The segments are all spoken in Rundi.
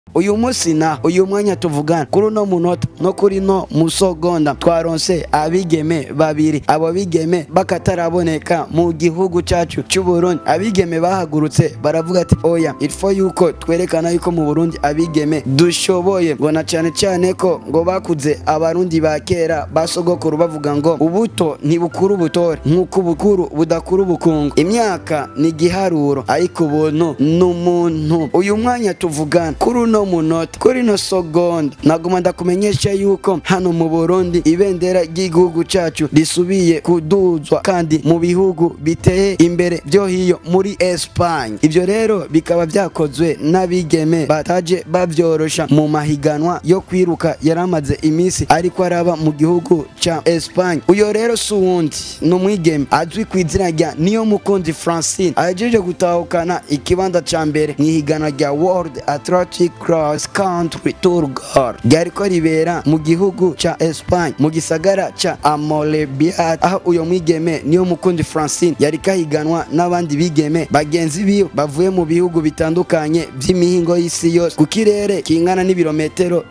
Uyu musi na uyu mwanya tuvugana kuri no munota no kuri no musogonda twaronse abigeme babiri. Abo bigeme bakataraboneka mu gihugu cyacu cy'u Burundi. Abigeme bahagurutse baravuga ati oya ilfo yuko twerekana yuko mu Burundi abigeme dushoboye, ngo na cyane ko ngo bakuze abarundi bakera basogokuru bavuga ngo ubuto ntibukuru butore nkuko ubukuru budakuru bukungu. Imyaka ni giharuro ariko ubuntu n'umuntu. Uyu mwanya tuvugana kuri no munota kuri no sogonda naguma ndakumenyesha yuko hano mu Burundi ibendera ry'igihugu cyacu risubiye kuduzwa kandi mu bihugu biteye imbere byo hiyo muri Espagne. Ibyo rero bikaba byakozwe n'abigeme Partage bavyorosha mu mahiganwa yo kwiruka yaramaze imisi ariko araba mu gihugu ca Espagne. Uyo rero suwundi n'umwigeme azwi kwizina rya Niyonsaba Francine ajeje gutahukana ikibanza ca mbere mwihiganwa rya World Athletic Cross Country Tour ryariko ribera mu gihugu ca Espagne mu gisagara ca Amorebiat, aho uyo mwigeme Niyonsaba Francine yari kahiganwa n'abandi bigeme bagenzi biyo bavuye mu bihugu bitandukanye by'imihingo y'isi yose ku kirere kingana n'ibirometero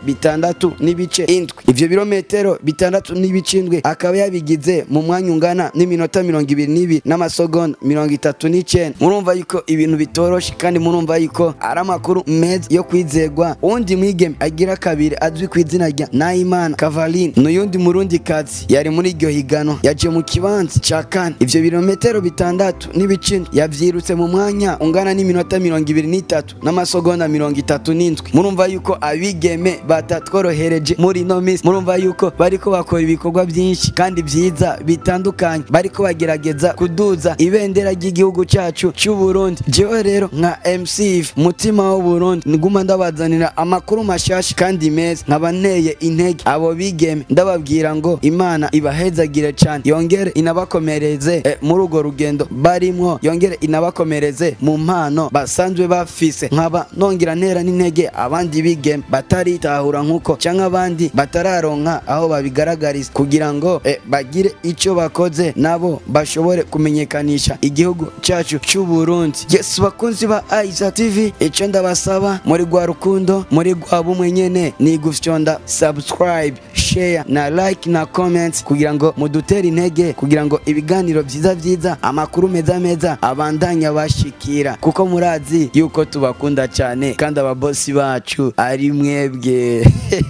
6.7. Ivyo birometero 6.7 akaba yabigize mu mwanya ungana n'iminota 22 n'amasegonda 39. Murumva yuko ibintu bitoroshe kandi murumva yuko ari amakuru meza yo kwizegwa. Undi mwigeme agira kabiri azwi kwizina rya Naimana Cavalini n'uyundi murundi kazi yari muri iryo higano yaje mu kibanza ca kane. Ivyo birometero 6.7 yavyirutse mu mwanya ungana n'iminota 23 n'amasegonda 37. Murumva yuko abigeme batatworohereje muri no miss. Murumva yuko bariko bakora ibikorwa byinshi kandi byiza bitandukanye, bariko bagerageza kuduza ibendera ry'igihugu cyacu cy'u Burundi. Jewe rero nka MC mutima w'u Burundi nguma ndabazanira amakuru mashasha kandi meza, nkabanteye intege abo bigeme ndababwira ngo Imana ibahezagire cyane, yongere inabakomereze muri ugo rugendo barimwo, yongere inabakomereze mu mpano basanzwe bafise. Nkaba nongira ntera n'intege abandi bigeme bataritahura nkuko cyangwa abandi batararonka aho babigaragariza kugira ngo bagire icyo bakoze nabo bashobore kumenyekanisha igihugu cyacu cy'u Burundi. Yes, bakunzi ba Aiza TV, icyo ndabasaba muri gwa rukundo muri gwa bumwe nyene ni fyonda subscribe, share na like na comment kugira ngo mudutere intege, kugira ngo ibiganiro byiza amakuru meza abandanya bashikira, kuko murazi yuko tubakunda cyane kandi ababosi bacu ari mwebwe.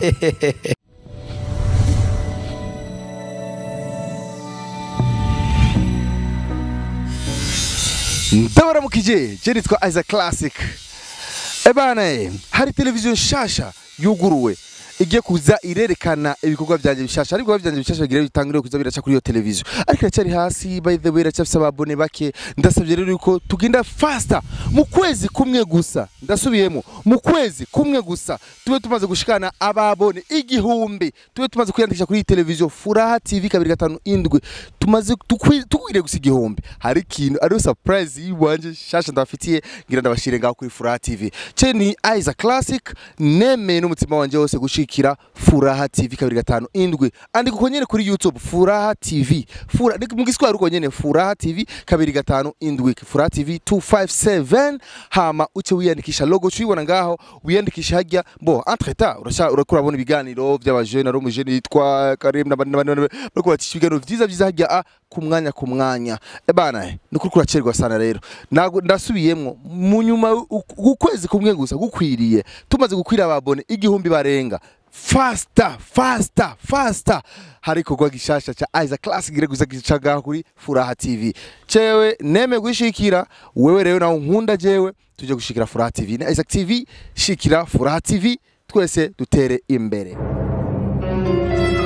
Ndabaramukije, je nitwa Aiza Classic. Abana, hari televiziyo nshasha yuguruwe igiye kuza irerekana ibikorwa byanje bishasha, ariko byanje bishasha bigira bitangire kuza biraca kuri yo televiziyo, ariko cyari hasi. By the way, racafisa ababone bake, ndasabye rero yuko tugenda faster mu kwezi kumwe gusa. Ndasubiyemo, mu kwezi kumwe gusa tube tumaze gushikana ababone 1000, tube tumaze kwiyandikisha kuri televiziyo Furaha TV 257, tumaze tukwire gusa 1000. Hari kintu ari surprise yiwanje shasha ndafitiye, ngira ndabashire ngaho kuri Furaha TV. Cheni Aiza Classic, neme n'umutima wanje wose gushikira Furaha TV 257, andi kukonyene kuri YouTube Furaha TV, mu giswahili uko nyene Furaha TV 257, Furaha TV 257. Hama uce wiyandikisha, logo cyibona ngaho wiyandikisha hajya bo entretemps urakurabona ibiganiro by'abajene ari umujene yitwa Karim n'abandi bako batisha ibiganiro byiza hajya ku mwanya. Abana nukuri kuracerwa sana rero, ndasubiyemwo mu nyuma ukwezi kumwe gusa gukwiriye tumaze gukwira ababone 1000 barenga. Faster hari kogwa gishasha cha Aiza Classic gire gusa gicaga kuri Furaha TV. Cewe neme gushikira wewe rero naho nkunda jewe tuje gushikira Furaha TV na Aiza TV, shikira Furaha TV twese dutere imbere.